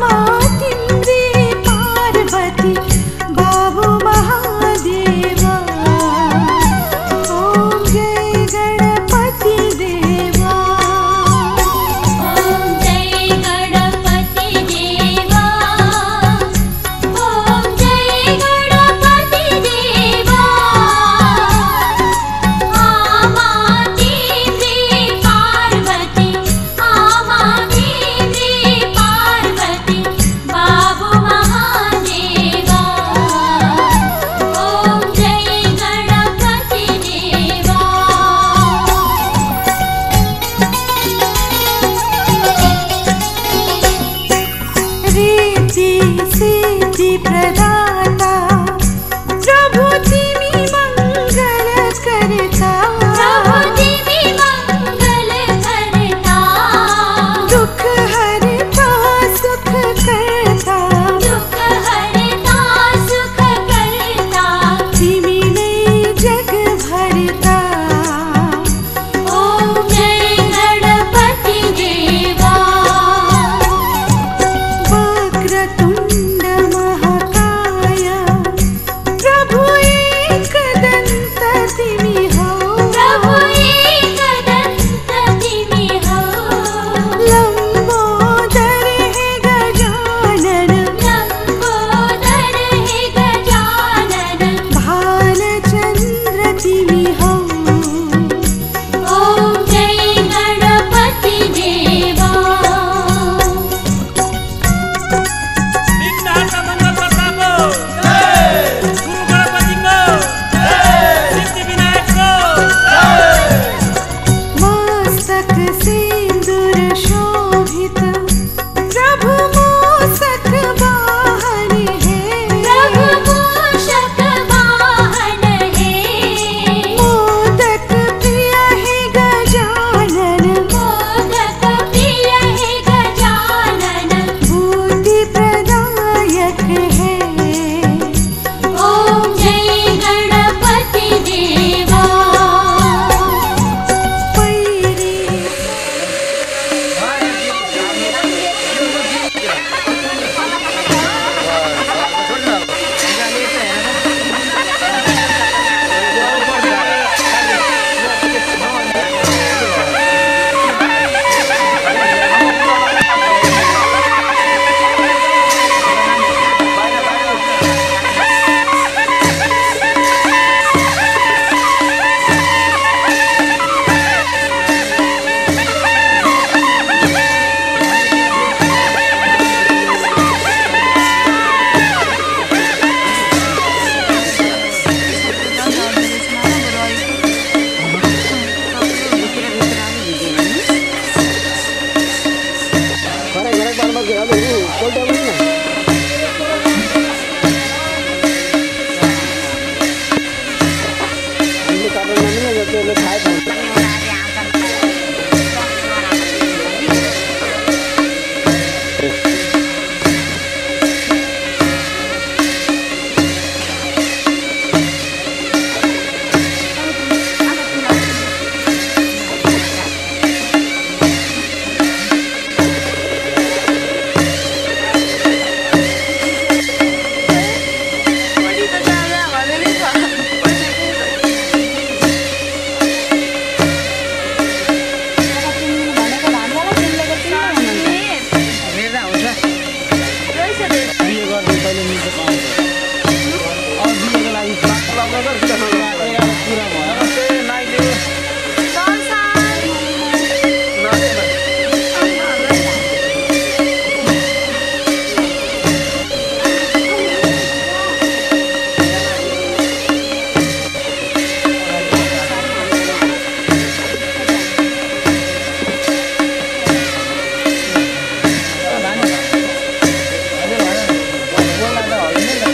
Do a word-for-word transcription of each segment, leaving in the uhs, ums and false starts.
Hãy subscribe cho kênh Ghiền Mì Gõ để không bỏ lỡ những video hấp dẫn.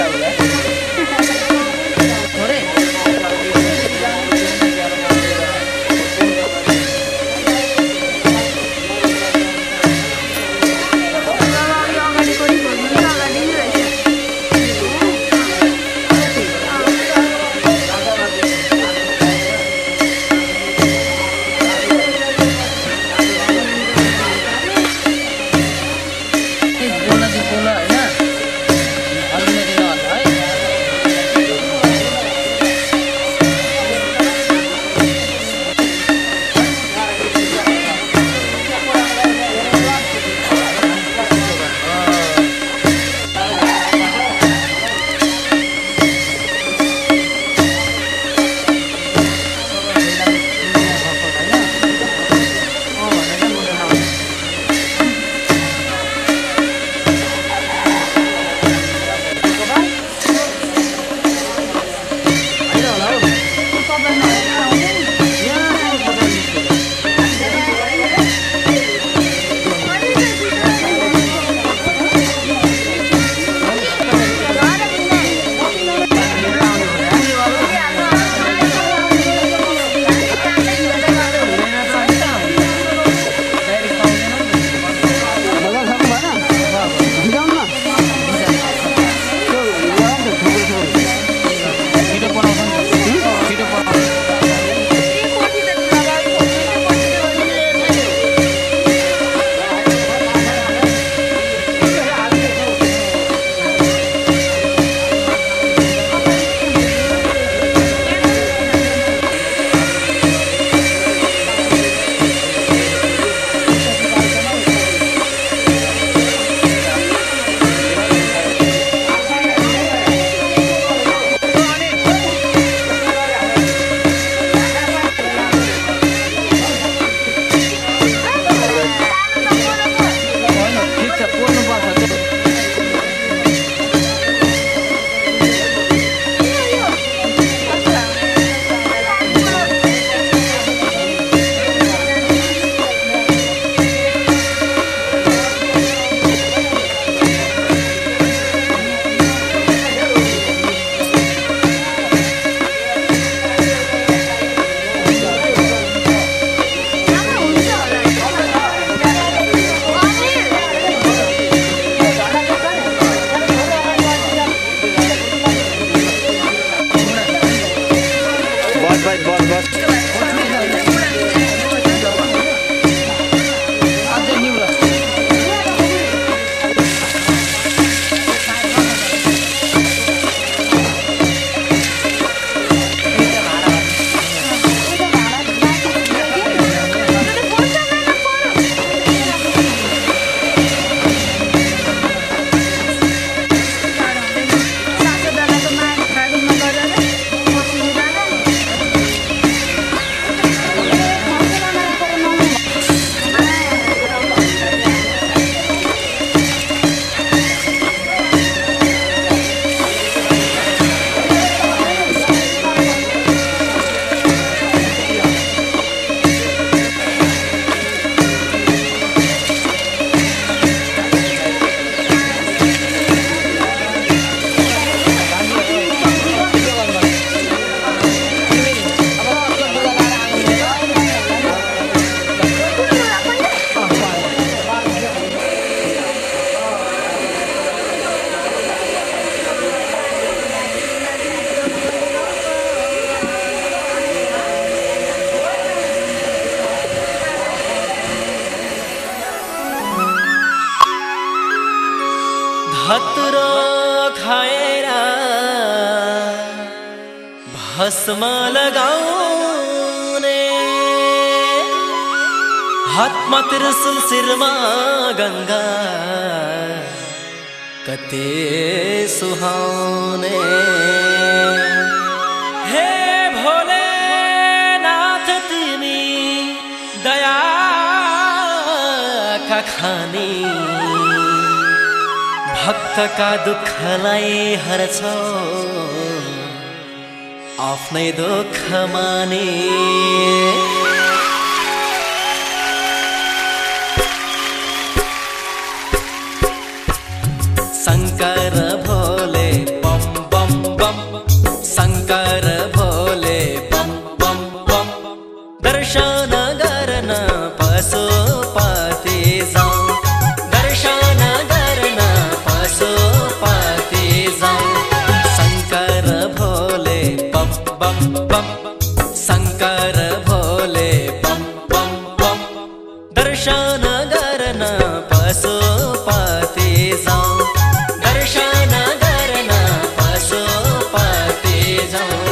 धतुरो खाएर भस्म लगाउने हातमा त्रिशूल शिरमा गंगा कते सुहाउने। हे भोले नाथ तिमी दया का खानी भक्त का दुःखलाई हर्छौ आफ्नै दुःख माने। शंकर भोले बम बम बम, शंकर भोले बम बम बम। दर्शन गर्न पशुपति जाऊं, दर्शन गर्न पशुपति जाऊं। शंकर भोले बम बम बम, शंकर भोले बम बम बम। दर्शन गर्न पशुपति जाऊं, दर्शन गर्न पशुपति जाऊं।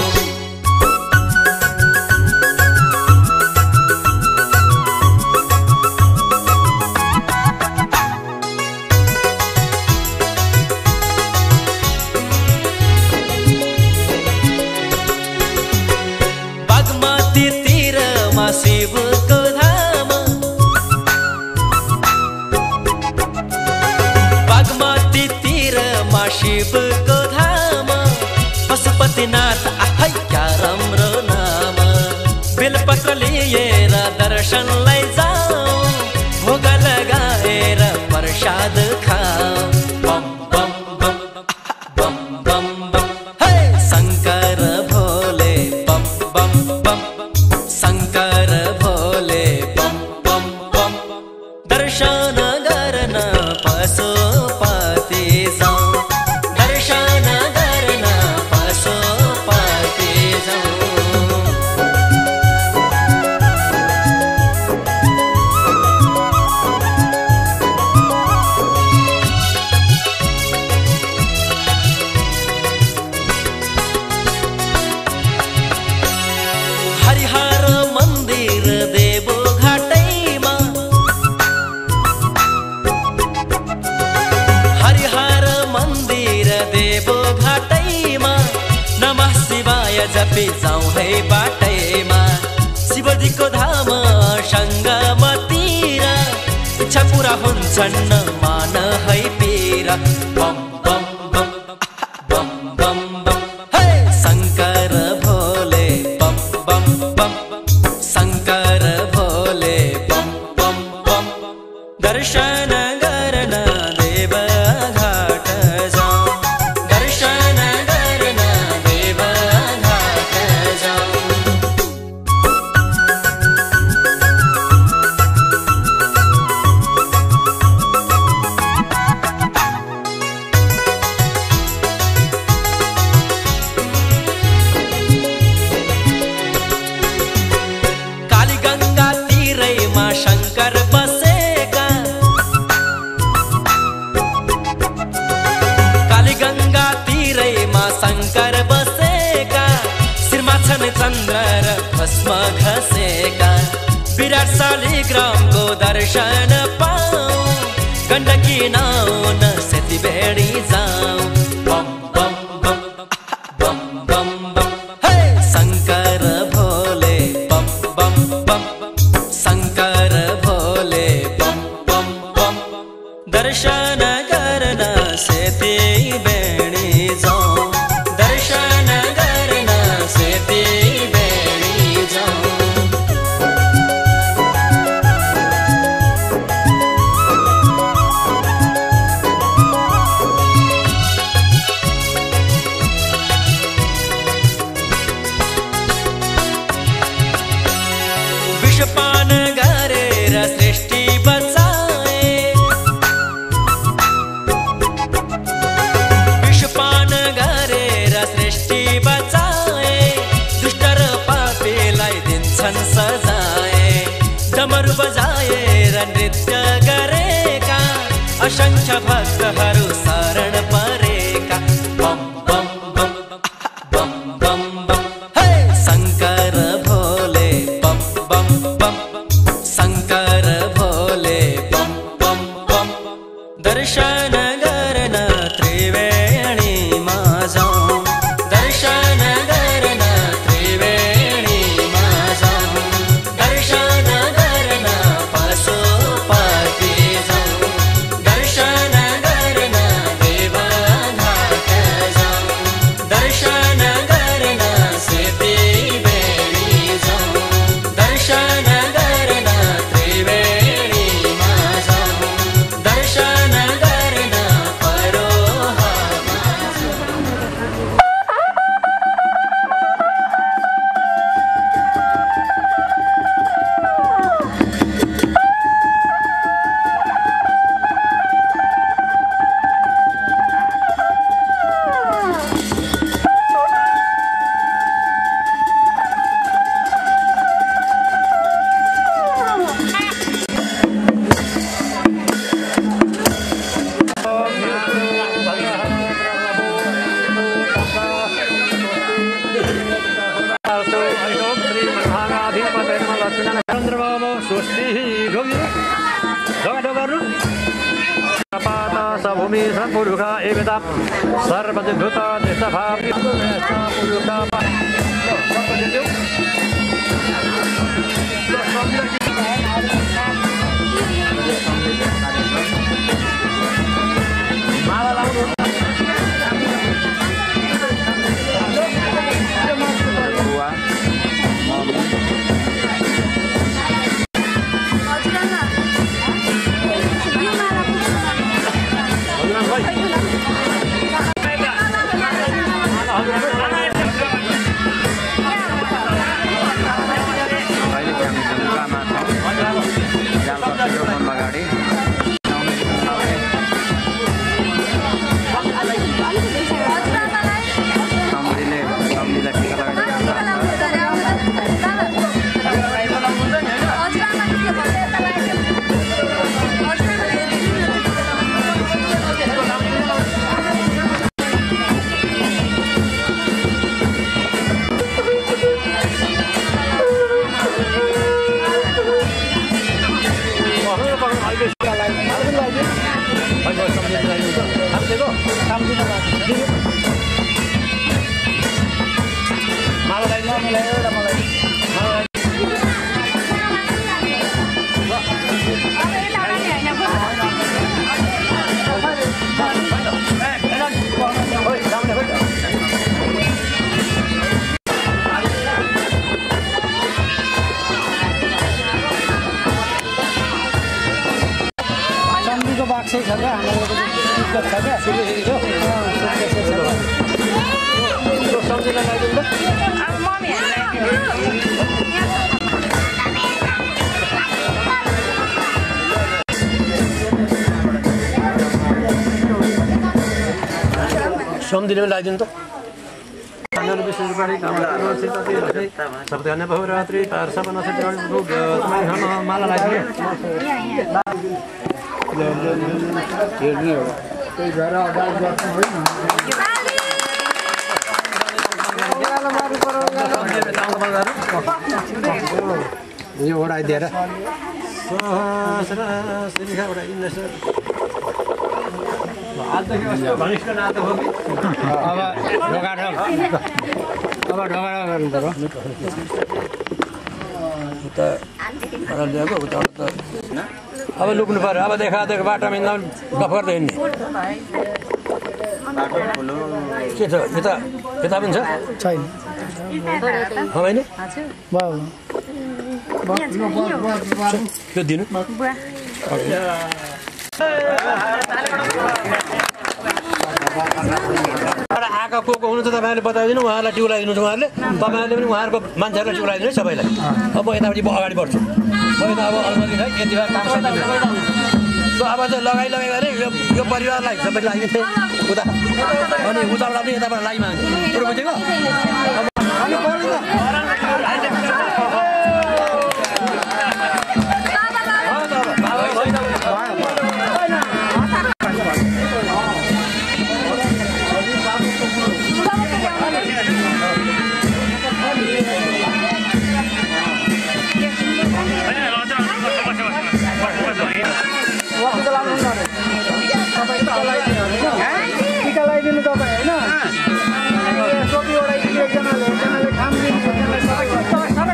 बागमती तीरमा शिवको धाम, बागमती तीरमा शिवको धाम। पशुपतिनाथ आफै क्या राम्रो नाम। बेलपत्र लिएर दर्शनलाई जाऊ, भोग लगाएर प्रसाद खाऊ। बम बम बम बम बम बम। हे शंकर भोले बम बम बम, शंकर भोले बम बम बम। दर्शन गर्न पशुपति जाऊं, दर्शन गर्न पशुपति जाऊं। हरिहर मंदिर देवो घाटैमा, हरिहर मंदिर देवो घाटैमा। नमः शिवाय जपी जाऊं है बाटैमा। शिवजीको धाम संगमतिर, इच्छा पूरा हुन्छन् मान है पीरा। बम बम बम बम बम बम। हे शंकर भोले बम बम बम, शंकर भोले बम बम बम। दर्शन गर्न देव घाट जाऊं, दर्शन गर्न देव घाट जाऊं। काली गंगा तीरमा शंकर बसेका, काली गंगा तीरमा शंकर बसेका। शिरमा छन् चन्द्र र भस्म घसेका। विराट शालिग्रामको दर्शन पाऊं, गण्डकी नाउन सेती भेडी जाऊं। बम बम बम बम बम बम। हे शंकर भोले बम बम बम, शंकर भोले बम बम बम। दर्शन गर्न सेती भेडी जाऊं, दर्शन गर्न सेती भेडी जाऊं। विषपान गरेर सृष्टि बचाए, विषपान गरेर सृष्टि बचाए। दुष्ट र पापीलाई दिन्छन् सजाए। डमरू बजाएर नृत्य गरेका असंख्य भक्तहरू दर्शन गर्न त्रिवेणीमा जाउँ दर्शन गर्न त्रिवेणीमा जाउँ दर्शन गर्न पशुपति जाउँ दर्शन गर्न देवघाट जाउँ दर्शन गर्न सिद्धिबेडी जाउँ दर्शन गर्न त्रिवेणीमा जाउँ दर्शन गर्न परोहामा भूमि पुरुष एवेदा सर्वभूत समझने में ला दिन तो सप्ताह बहुरात्रि पार्श्व माला ला ये ओढ़ाई दे रहा अब ढोका ढोक अब ढोका गर्नु पर्यो उता ल्याएको उता अब लुक्नु पर्यो अब देखा देख बाटोमा हिँड्दा गफ गर्दै हिँड्ने के छ यता यता पनि छ छैन होइन त्यो दिनु आँखा को को हुनुहुन्छ तपाईँहरूले बताइदिनु उहाँलाई टिउलाइदिनु छ उहाँहरूले तपाईँहरूले पनि उहाँहरूको मान्छेहरूलाई टिउलाइदिनु है सबैलाई अब म यतापट्टि अगाडि बढ्छु म यता अब अलमली है यति बेला काम सक्दिनँ अब चाहिँ लगाइ लगाइ गरे यो यो परिवारलाई सबै लागिदिन्थे उता अनि उताबाट पनि यताबाट लाइमा कुरो बुझेको टिका लगाइदिनु तपाईँ होइन टोपी ओढाइदिनु एकजनाले एकजनाले खाम दिनु एकजनाले सबै सबै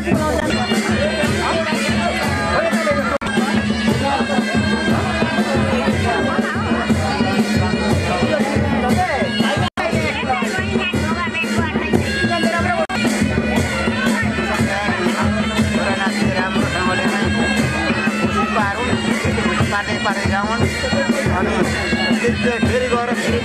पार्दै जाउन् अनि फेरि गएर फेरि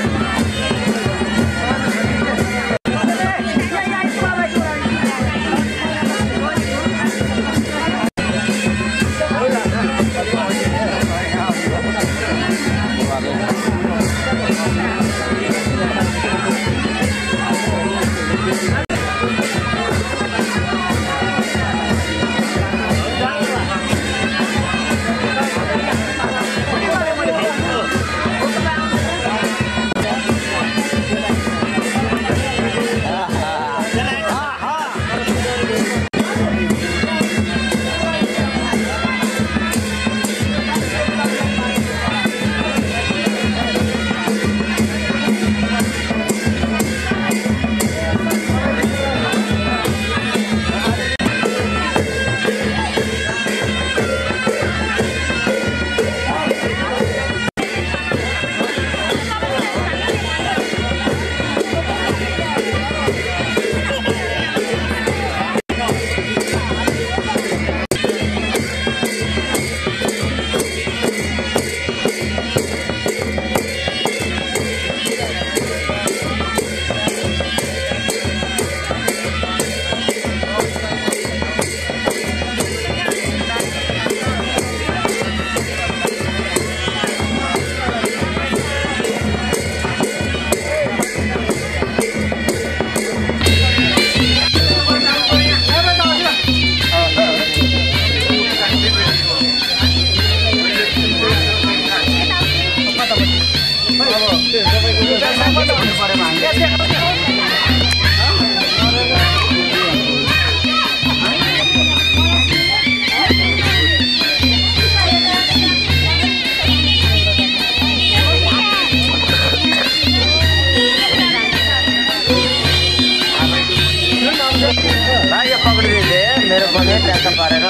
मेरो पनि ट्याक्क पारेर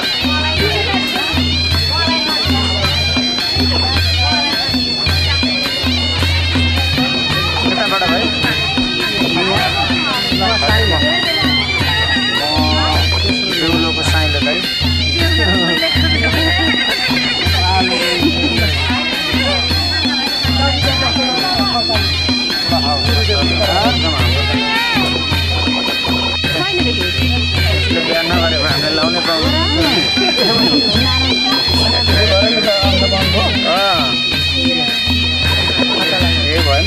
यताबाट भाइ देउलोको साइलो दाइ बिहान नगरेको हामीले लाउने पाउँछ ए भयो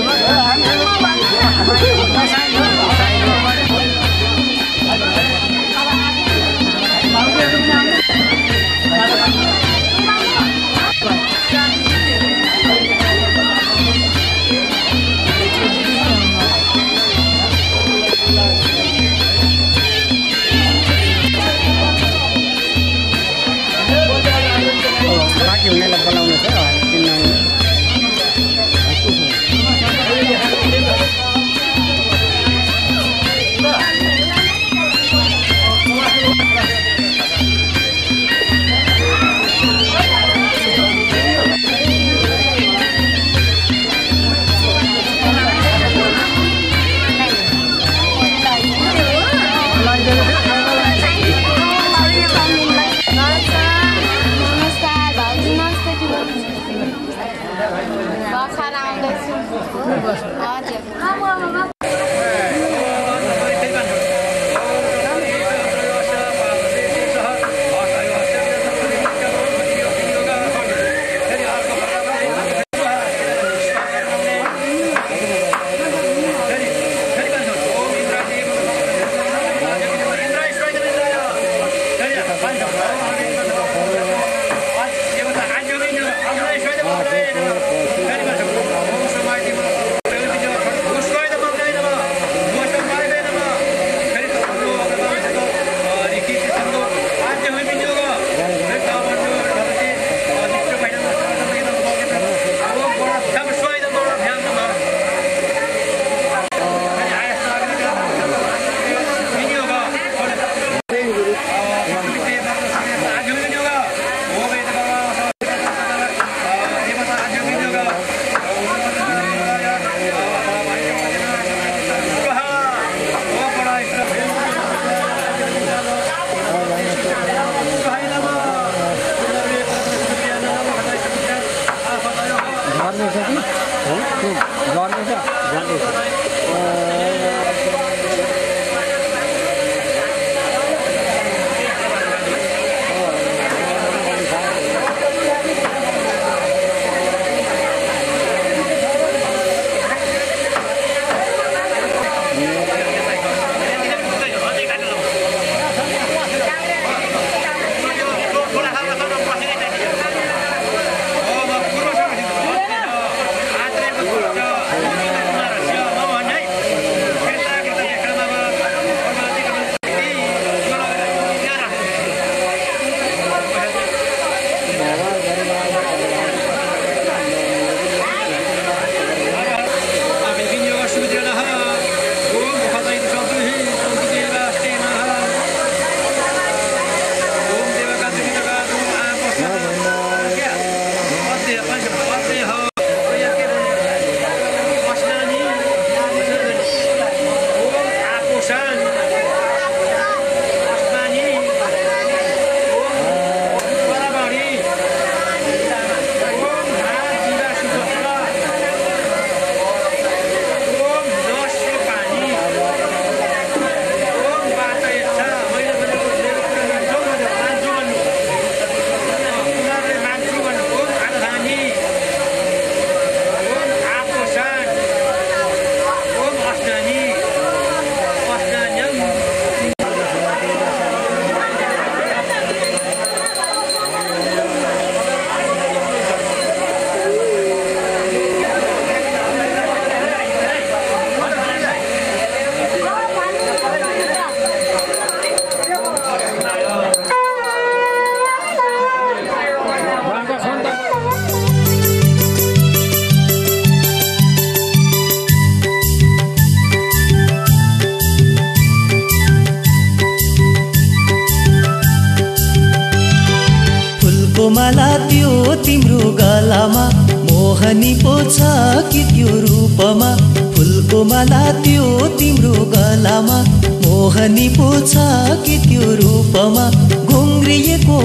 माला त्यो तिम्रो गलामा मोहनी पो छ कि त्यो रूपमा फुलको माला त्यो तिम्रो गलामा मोहनी पो छ कि त्यो रूपमा घुङ्रिएको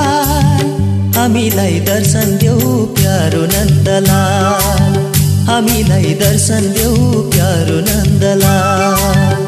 बाल हामीलाई दर्शन देऊ प्यारो नन्दलाल हामीलाई दर्शन देऊ प्यारो नन्दलाल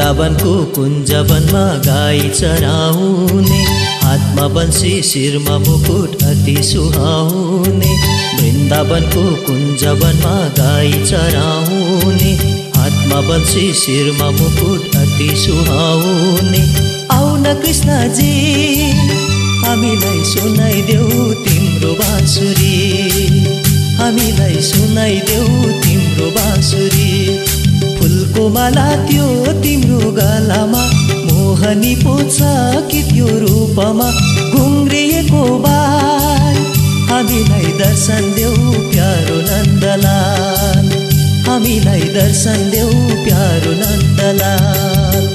वृन्दावनको कुञ्जवनमा गाई चराउने, हातमा बन्सी शिरमा मुकुट अति सुहाउने। वृन्दावनको कुञ्जवनमा गाई चराउने, हातमा बन्सी शिरमा मुकुट अति सुहाउने। आउन कृष्णजी हामीलाई सुनाइदेऊ तिम्रो बाँसुरी, हामीलाई सुनाइदेऊ तिम्रो बाँसुरी। फुलको माला त्यो तिम्रो गलामा, मोहनी पो छ कि त्यो रूपमा घुम्रिएको बाल। हामीलाई दर्शन देऊ प्यारो नन्दलाल, हामीलाई दर्शन देऊ प्यारो नन्दलाल।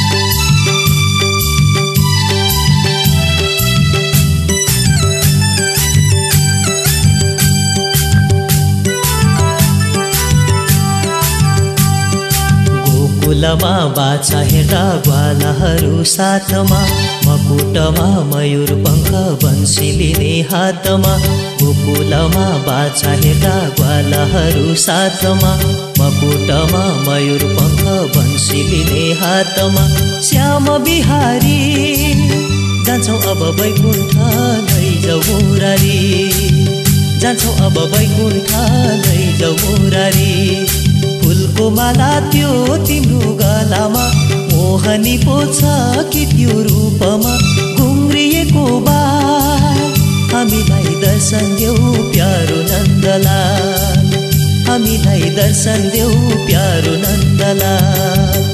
गोकुलमा बाछा हेर्दा ग्वालाहरू साथमा, मकुटमा मयूर पङ्ख बन्सी लिने हातमा। गोकुलमा बाछा हेर्दा ग्वालाहरू साथमा, मकुटमा मयूर पङ्ख बन्सी लिने हातमा। श्याम बिहारी जान्छौँ अब वैकुण्ठ लैजाऊ मुरारी, जान्छौँ अब वैकुण्ठ लैजाऊ मुरारी। फुलको माला त्यो तिम्रो गलामा, मोहनी पो छ कि त्यो रूपमा घुम्रिएको बाल। हामीलाई दर्शन देऊ प्यारो नन्दलाल, हामीलाई दर्शन देऊ प्यारो नन्दलाल।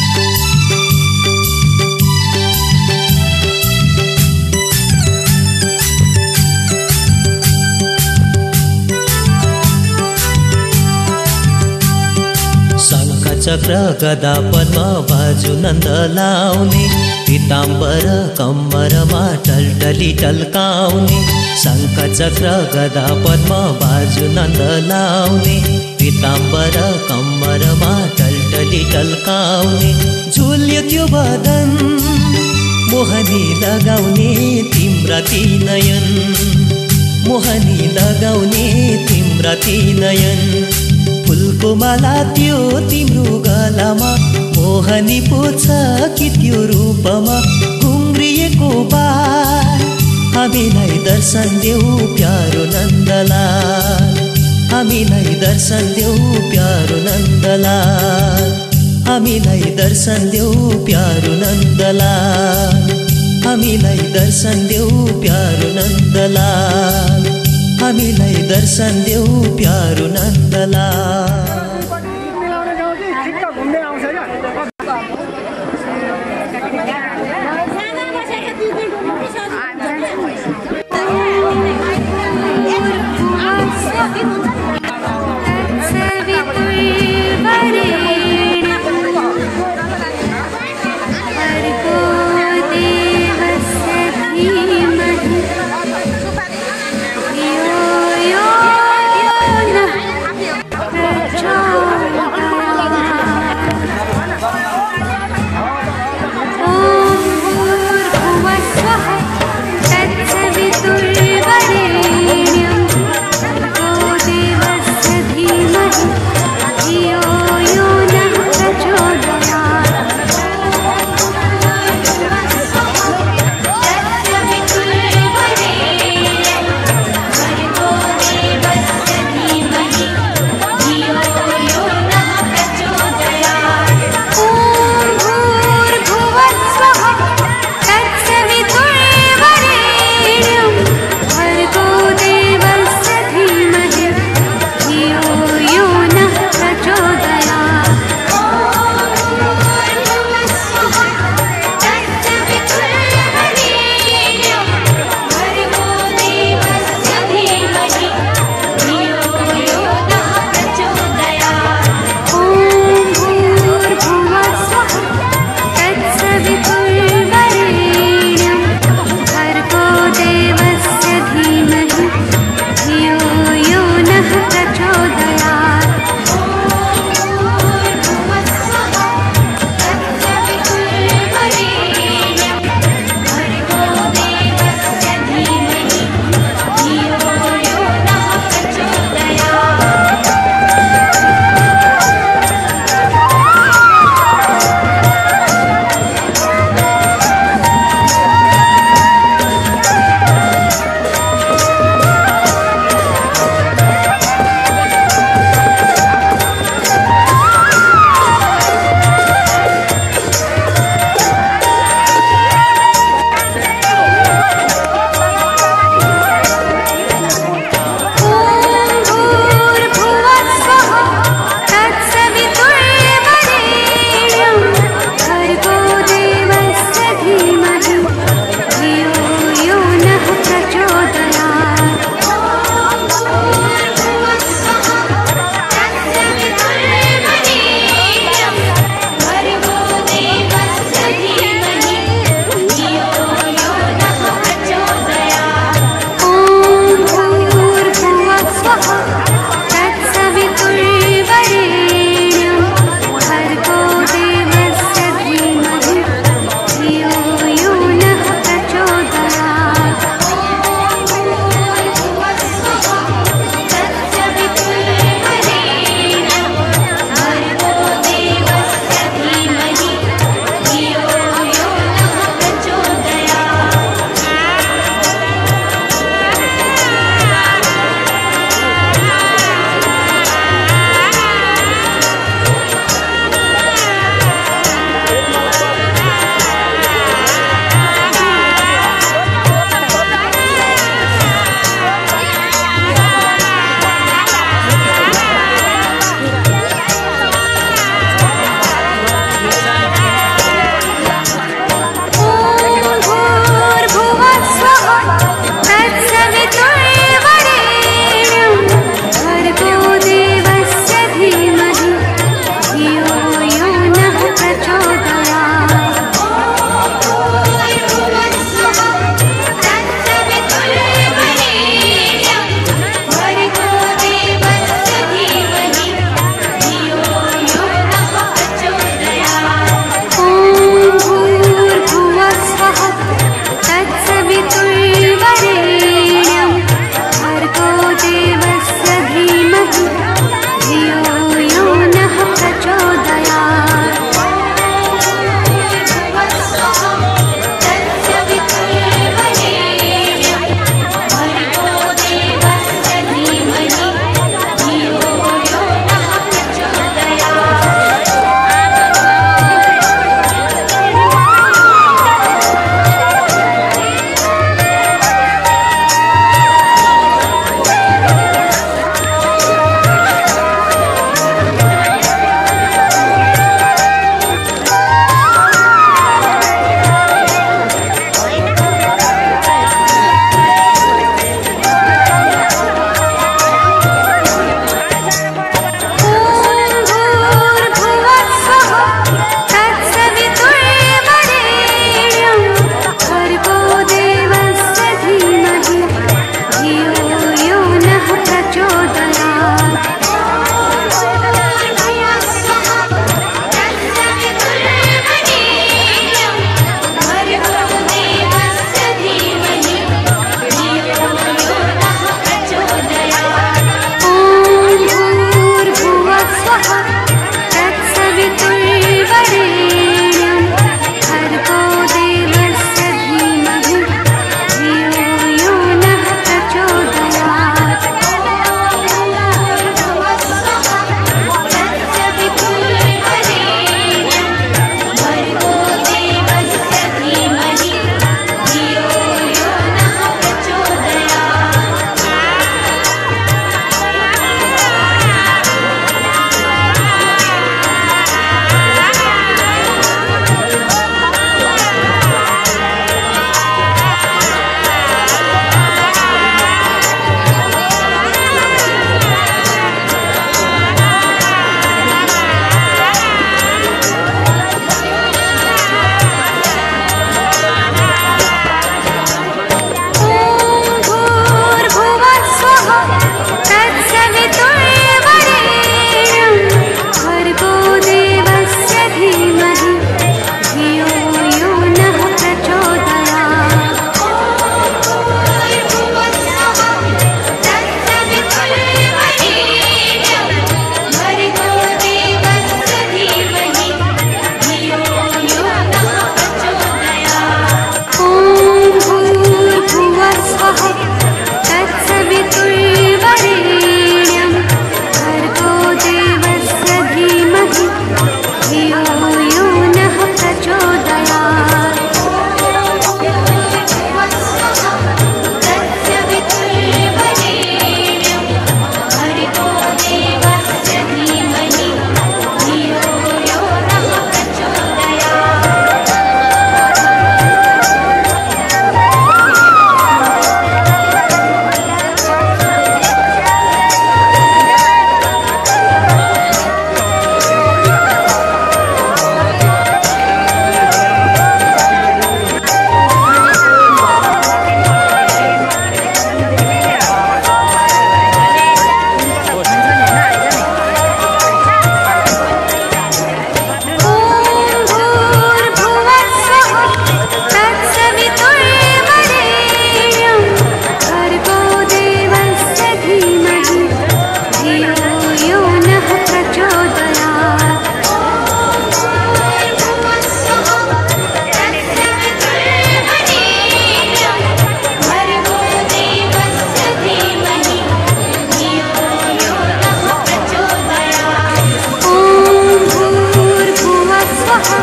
चक्र गदा पद्म बाजु नन्द लाउने, पीताम्बर कम्मरमा टलटली टल्काउने। शङ्ख चक्र गदा पद्म बाजु नन्द लाउने, पीताम्बर कम्मरमा टलटली टल्काउने। झुल्यो त्यो बदन मोहनी लगाउने तिम्रा ती नयन, मोहनी लगाउने तिम्रा ती नयन। फुलको माला त्यो तिम्रो गलामा, मोहनी पो छ कि त्यो रूपमा घुम्रिएको बाल। हामीलाई दर्शन देऊ प्यारो नन्दलाल, हामीलाई दर्शन देऊ प्यारो नन्दलाल, हामीलाई दर्शन देऊ प्यारो नन्दलाल, हामीलाई दर्शन देऊ प्यारो नन्दलाल, हामीलाई दर्शन देऊ प्यारो नन्दलाल। मिलाउने गाउँ चाहिँ ठिक्क घुम्दै आउँछ क्या।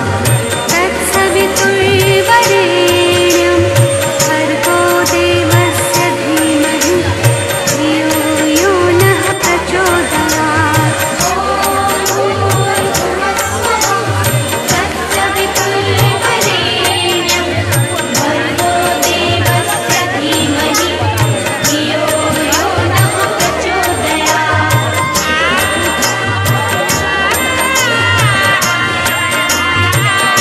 Thank you.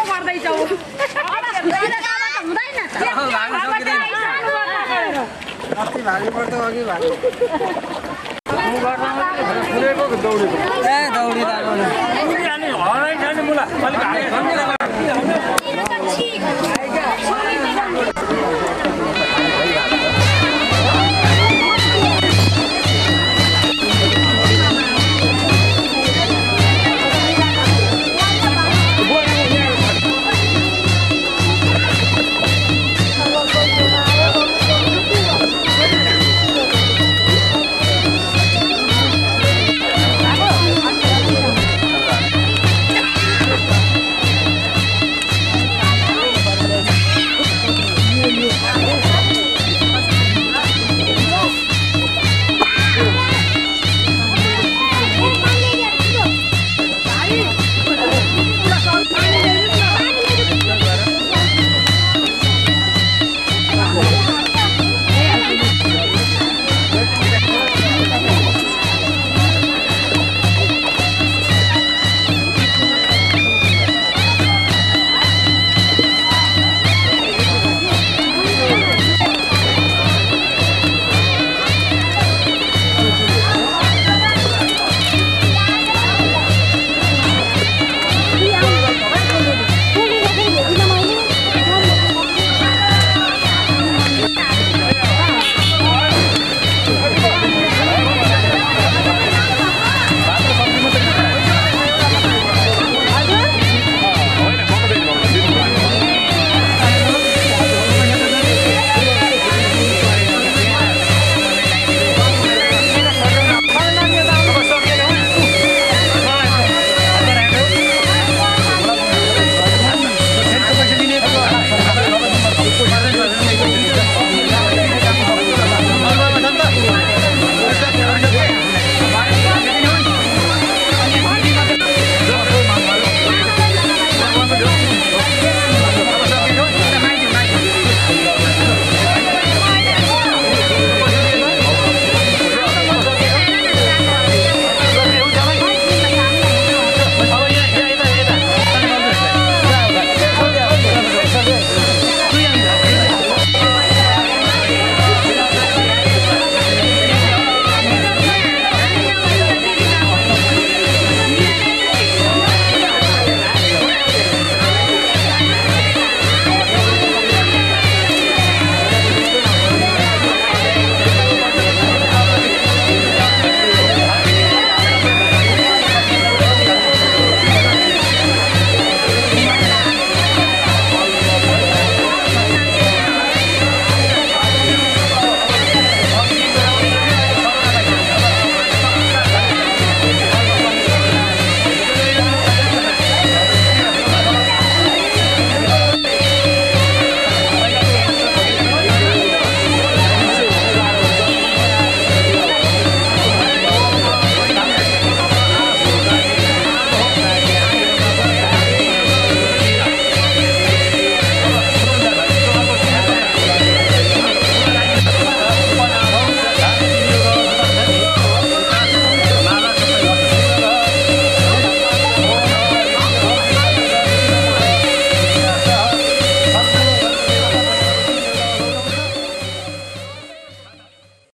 गर्दैछौ अस्ति भागी पर्दा अघि भागी दौडेको ए दौडी मुला